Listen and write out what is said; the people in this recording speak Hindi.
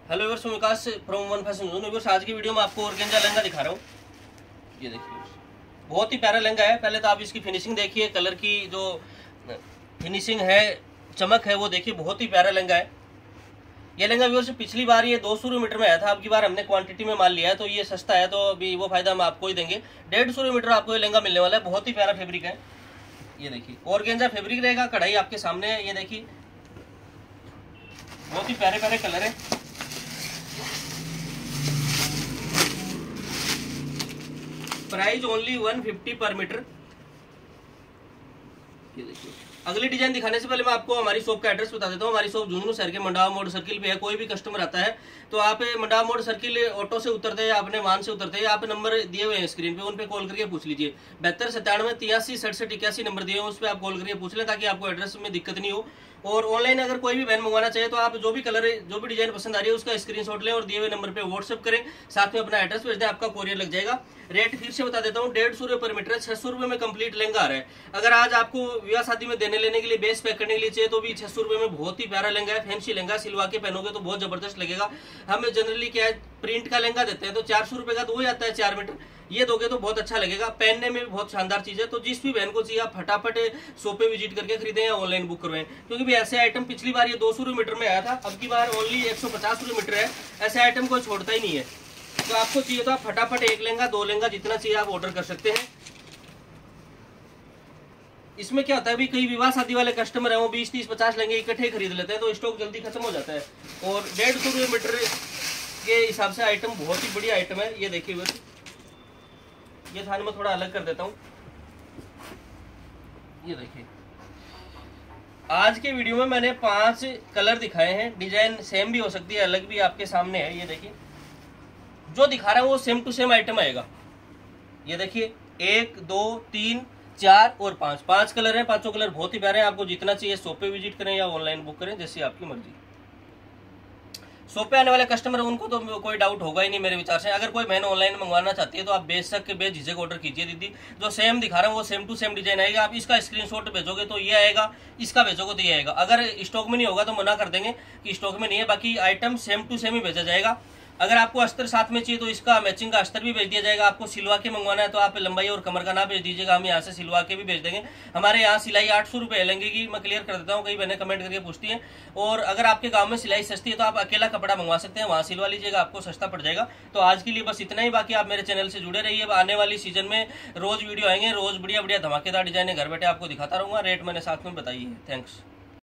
Hello viewers, Vikas from one fashion zone. Viewers, आज की वीडियो में आपको ऑर्गेन्जा लहंगा दिखा रहा हूँ। ये देखिए, बहुत ही प्यारा लहंगा है। पहले तो आप इसकी फिनिशिंग देखिए, कलर की जो फिनिशिंग है, चमक है, वो देखिए, बहुत ही प्यारा लहंगा है। ये लहंगा व्यूअर्स पिछली बार ये 200 मीटर में आया था, अब की बार हमने क्वांटिटी में माल लिया है तो ये सस्ता है, तो अभी वो फायदा हम आपको ही देंगे। 150 मीटर आपको ये लहंगा मिलने वाला है। बहुत ही प्यारा फैब्रिक है। ये देखिए, ऑर्गेन्जा फैब्रिक रहेगा। कढ़ाई आपके सामने है, ये देखिए, बहुत ही प्यारे प्यारे कलर है। प्राइस ओनली 150 पर मीटर। ये देखिए, अगली डिजाइन दिखाने से पहले मैं आपको हमारी शॉप का एड्रेस बता देता हूँ। हमारी शॉप झुंझुनू शहर के मंडावा मोड़ सर्किल पे है। कोई भी कस्टमर आता है तो आप मंडावा मोड़ सर्किल ऑटो से उतरते हैं, अपने वाहन से उतरते हैं, आप नंबर दिए हुए हैं स्क्रीन पे, उन पे कॉल करके पूछ लीजिए। 72 97 83 67 81 नंबर दिए हुए, उस पर आप कॉल करके पूछ लें ताकि आपको एड्रेस में दिक्कत नहीं हो। और ऑनलाइन अगर कोई भी वैन मंगवाना चाहिए तो आप जो भी कलर, जो भी डिजाइन पसंद आ रही है उसका स्क्रीनशॉट लें और दिए हुए नंबर पे व्हाट्सएप करें, साथ में अपना एड्रेस भेज दें, आपका कोरियर लग जाएगा। रेट फिर से बता देता हूँ, 150 रुपये पर मीटर है। 600 रुपये में कंप्लीट लहंगा आ रहा है। अगर आज आपको विवाह शादी में देने लेने के लिए, बेस पैक करने के लिए चाहिए तो भी 600 रुपये में बहुत ही प्यारा लहंगा है। फैंसी लहंगा, सिलवा के पहनोगे तो बहुत जबरदस्त लगेगा। हम जनरली क्या है, प्रिंट का लहंगा देते हैं तो 400 रुपये का तो हो जाता है 4 मीटर। ये दोगे तो बहुत अच्छा लगेगा, पहनने में भी बहुत शानदार चीज है। तो जिस भी बहन को चाहिए आप फटाफट शॉप पे विजिट करके खरीदें या ऑनलाइन बुक करवाएं, क्योंकि भी ऐसे आइटम पिछली बार ये 200 रुपये मीटर में आया था, अब की बार ओनली 150 रुपये मीटर है। ऐसे आइटम कोई छोड़ता ही नहीं है। तो आपको चाहिए तो आप फटाफट एक लहंगा, 2 लहंगा, जितना चाहिए आप ऑर्डर कर सकते हैं। इसमें क्या होता है, अभी कई विवाह शादी वाले कस्टमर है, वो 20 30 50 लहंगे इकट्ठे खरीद लेते हैं तो स्टॉक जल्दी खत्म हो जाता है। और 150 रुपये मीटर के हिसाब से आइटम बहुत ही बढ़िया आइटम है। ये देखिए, ये थान में थोड़ा अलग कर देता हूँ। ये देखिए, आज के वीडियो में मैंने 5 कलर दिखाए हैं। डिजाइन सेम भी हो सकती है, अलग भी आपके सामने है। ये देखिए, जो दिखा रहा है वो सेम टू सेम आइटम आएगा। ये देखिए, 1 2 3 4 और 5 कलर हैं। 5 कलर बहुत ही प्यारे हैं। आपको जितना चाहिए शॉप पे विजिट करें या ऑनलाइन बुक करें, जैसी आपकी मर्जी। शॉप पे आने वाले कस्टमर, उनको तो कोई डाउट होगा ही नहीं मेरे विचार से। अगर कोई बहन ऑनलाइन मंगवाना चाहती है तो आप बेशक बेझिझक ऑर्डर कीजिए। दीदी, जो सेम दिखा रहा है वो सेम टू सेम डिजाइन आएगा। आप इसका स्क्रीनशॉट भेजोगे तो ये आएगा, इसका भेजोगे तो ये आएगा। अगर स्टॉक में नहीं होगा तो मना कर देंगे कि स्टॉक में नहीं है, बाकी आइटम सेम टू सेम ही भेजा जाएगा। अगर आपको अस्तर साथ में चाहिए तो इसका मैचिंग का अस्तर भी भेज दिया जाएगा। आपको सिलवा के मंगवाना है तो आप लंबाई और कमर का ना भेज दीजिएगा, हम यहाँ से सिलवा के भी भेज देंगे। हमारे यहाँ सिलाई 800 रुपये लहंगे की, मैं क्लियर कर देता हूँ, कई बहनें कमेंट करके पूछती हैं। और अगर आपके गांव में सिलाई सस्ती है तो आप अकेला कपड़ा मंगवा सकते हैं, वहाँ सिलवा लीजिएगा, आपको सस्ता पड़ जाएगा। तो आज के लिए बस इतना ही। बाकी आप मेरे चैनल से जुड़े रहिए। आने वाली सीजन में रोज वीडियो आएंगे, रोज बढ़िया बढ़िया धमाकेदार डिजाइन घर बैठे आपको दिखाता रहूंगा। रेट मैंने साथ में बताई है। थैंक्स।